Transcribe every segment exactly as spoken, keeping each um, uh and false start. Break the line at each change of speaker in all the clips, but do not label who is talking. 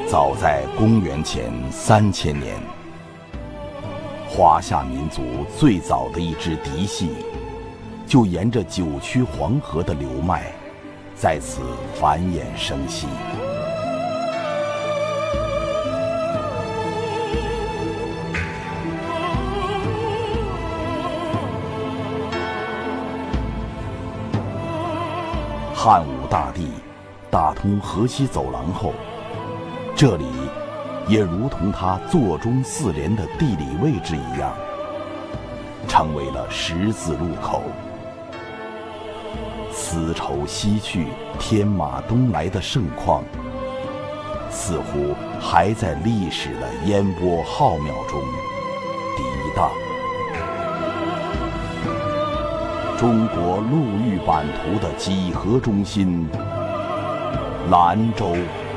早在公元前三千年，华夏民族最早的一支嫡系，就沿着九曲黄河的流脉，在此繁衍生息。汉武大帝打通河西走廊后，这里也如同它座中四连的地理位置一样，成为了十字路口。丝绸西去，天马东来的盛况，似乎还在历史的烟波浩渺中涤荡。中国陆域版图的几何中心，兰州。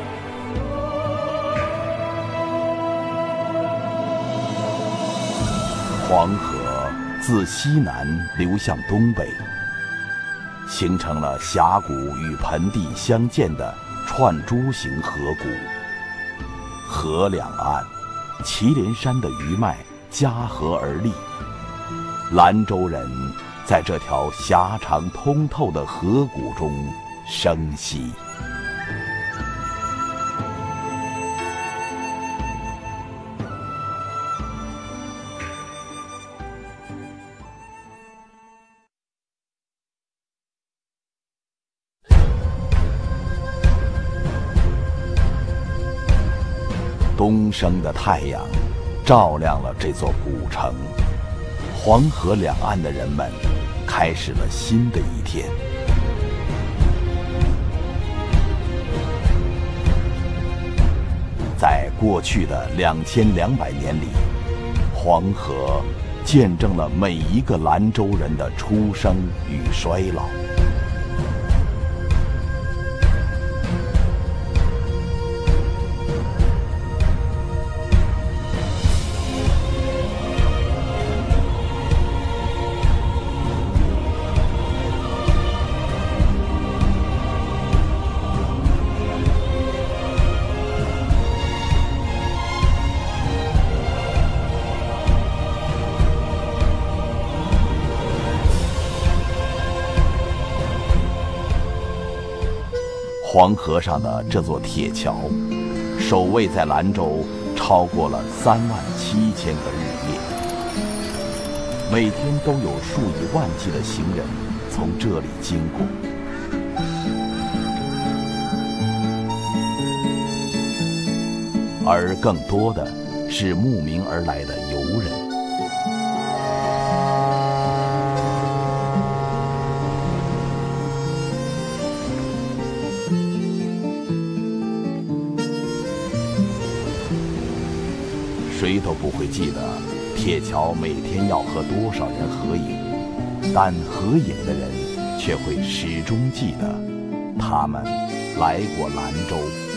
黄河自西南流向东北，形成了峡谷与盆地相间的串珠形河谷。河两岸，祁连山的余脉夹河而立。兰州人在这条狭长通透的河谷中生息。东升的太阳照亮了这座古城，黄河两岸的人们开始了新的一天。在过去的两千两百年里，黄河见证了每一个兰州人的出生与衰老。黄河上的这座铁桥，守卫在兰州超过了三万七千个日夜，每天都有数以万计的行人从这里经过。而更多的是慕名而来的游人。谁都不会记得铁桥每天要和多少人合影，但合影的人却会始终记得他们来过兰州。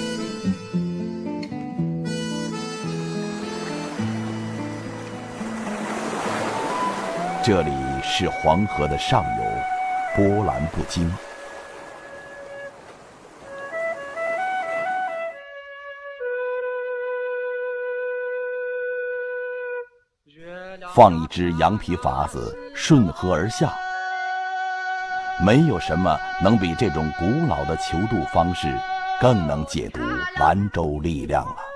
这里是黄河的上游，波澜不惊。放一只羊皮筏子顺河而下，没有什么能比这种古老的求渡方式更能解读兰州力量了。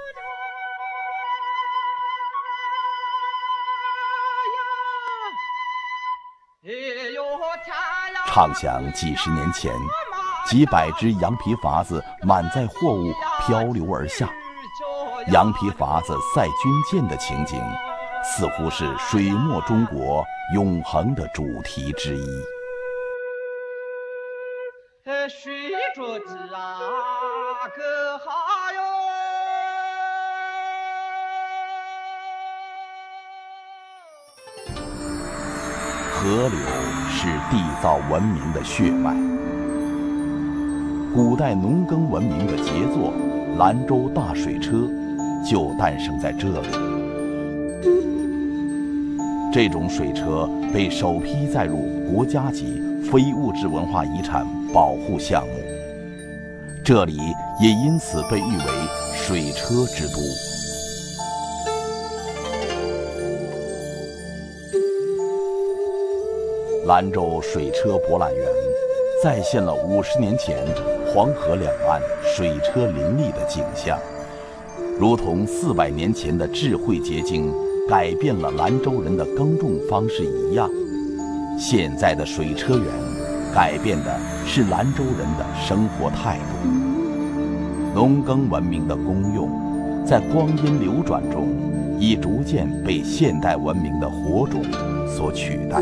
畅想几十年前，几百只羊皮筏子满载货物漂流而下，羊皮筏子赛军舰的情景，似乎是水墨中国永恒的主题之一。水着子啊，可好哟！河流是缔造文明的血脉，古代农耕文明的杰作——兰州大水车，就诞生在这里。这种水车被首批载入国家级非物质文化遗产保护项目。 这里也因此被誉为水车之都。兰州水车博览园再现了五十年前黄河两岸水车林立的景象，如同四百年前的智慧结晶改变了兰州人的耕种方式一样，现在的水车园改变的是兰州人的生活态度。农耕文明的功用，在光阴流转中，已逐渐被现代文明的火种所取代。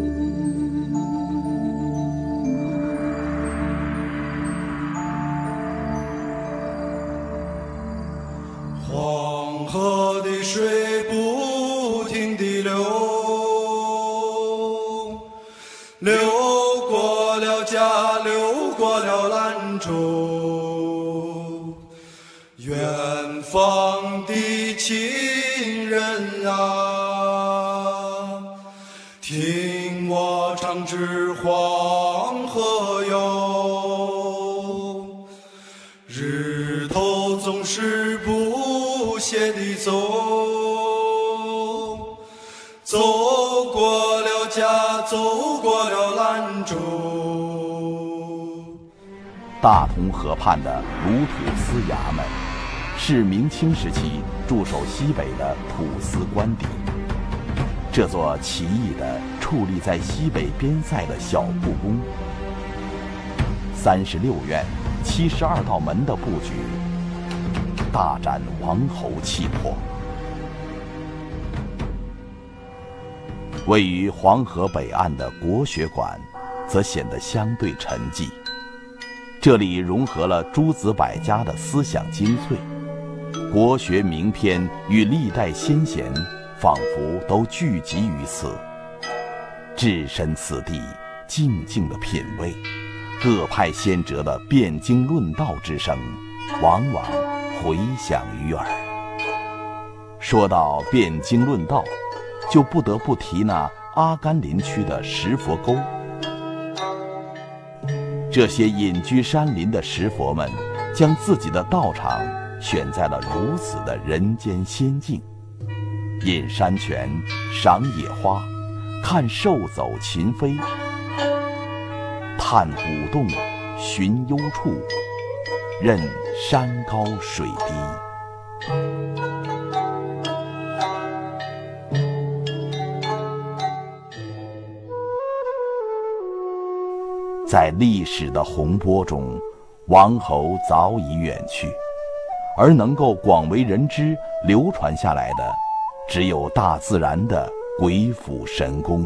黄河的水不停地流，流过了家，流过了兰州，远方的亲人啊，听我唱支黄河哟，日头总是不歇地走，走过了家，走过了兰州。
大同河畔的鲁土司衙门，是明清时期驻守西北的土司官邸。这座奇异的矗立在西北边塞的小故宫，三十六院、七十二道门的布局，大展王侯气魄。位于黄河北岸的国学馆，则显得相对沉寂。这里融合了诸子百家的思想精粹，国学名篇与历代先贤仿佛都聚集于此。置身此地，静静的品味各派先哲的辩经论道之声，往往回响于耳。说到辩经论道，就不得不提那阿甘林区的石佛沟。这些隐居山林的石佛们，将自己的道场选在了如此的人间仙境，饮山泉，赏野花，看兽走禽飞，探古洞，寻幽处，任山高水低。在历史的洪波中，王侯早已远去，而能够广为人知、流传下来的，只有大自然的鬼斧神工。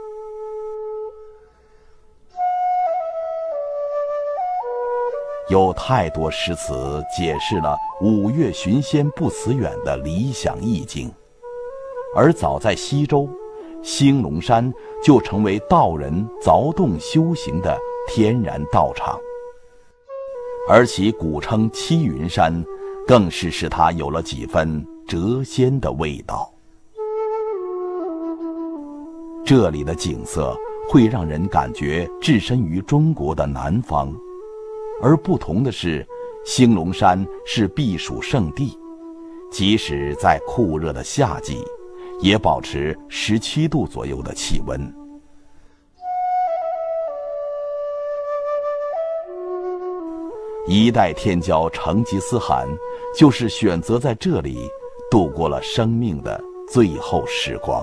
有太多诗词解释了五岳寻仙不辞远的理想意境，而早在西周，兴隆山就成为道人凿洞修行的天然道场，而其古称七云山，更是使它有了几分谪仙的味道。这里的景色会让人感觉置身于中国的南方，而不同的是，兴隆山是避暑胜地，即使在酷热的夏季，也保持十七度左右的气温。一代天骄成吉思汗就是选择在这里度过了生命的最后时光。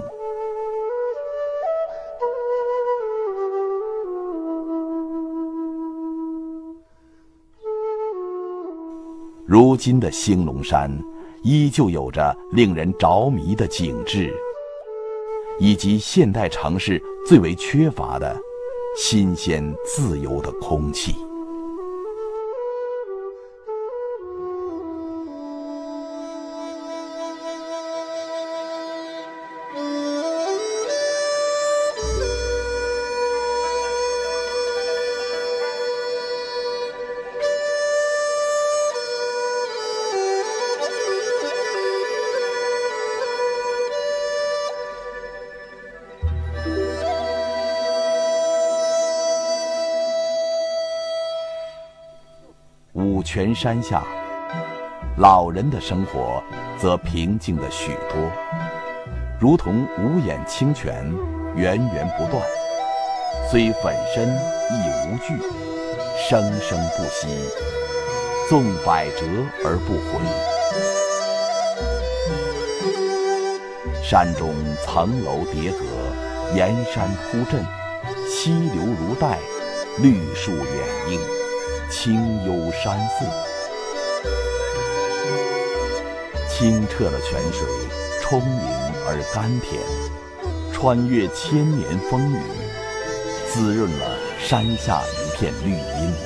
如今的兴隆山依旧有着令人着迷的景致，以及现代城市最为缺乏的新鲜自由的空气。 五泉山下，老人的生活则平静了许多，如同五眼清泉，源源不断，虽粉身亦无惧，生生不息，纵百折而不回。山中层楼叠阁，岩山铺阵，溪流如带，绿树掩映，清幽山色。清澈的泉水充盈而甘甜，穿越千年风雨，滋润了山下一片绿荫。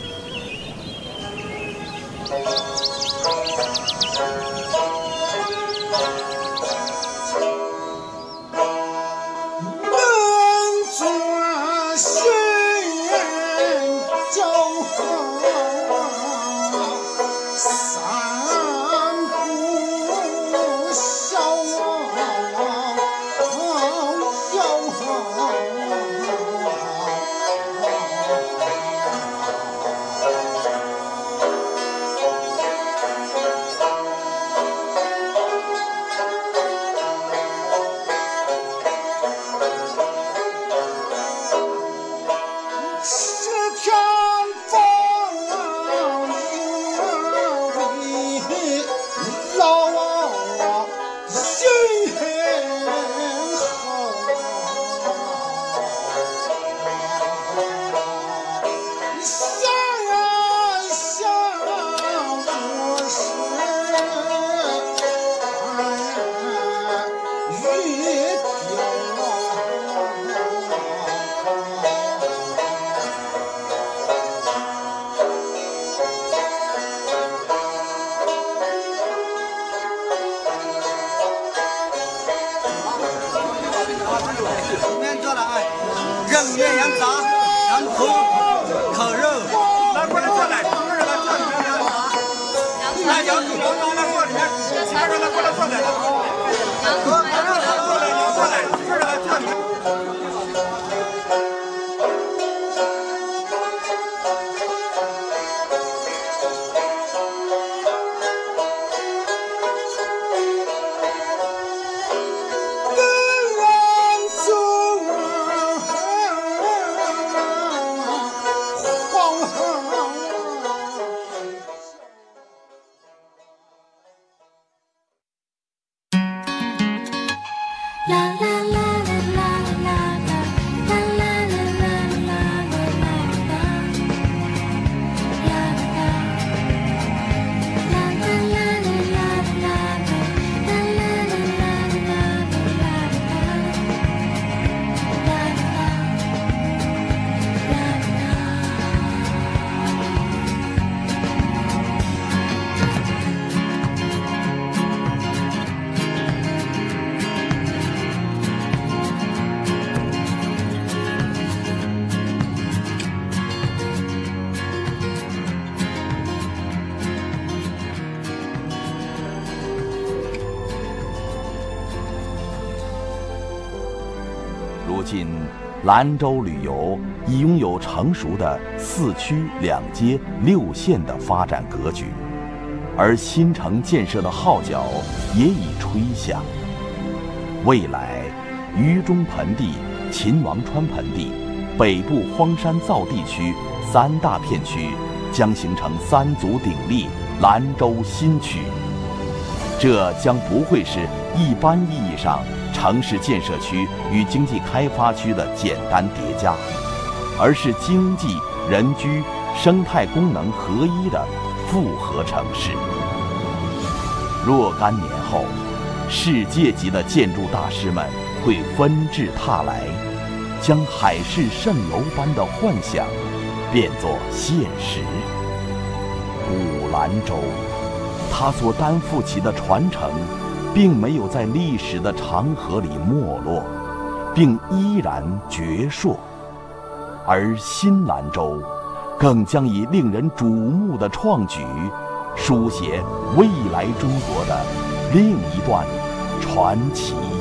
如今，兰州旅游已拥有成熟的四区两街六县的发展格局，而新城建设的号角也已吹响。未来，渝中盆地、秦王川盆地、北部荒山造地区三大片区将形成三足鼎立兰州新区。这将不会是一般意义上城市建设区与经济开发区的简单叠加，而是经济、人居、生态功能合一的复合城市。若干年后，世界级的建筑大师们会纷至沓来，将海市蜃楼般的幻想变作现实。古兰州，它所担负起的传承并没有在历史的长河里没落，并依然矍铄，而新兰州更将以令人瞩目的创举，书写未来中国的另一段传奇。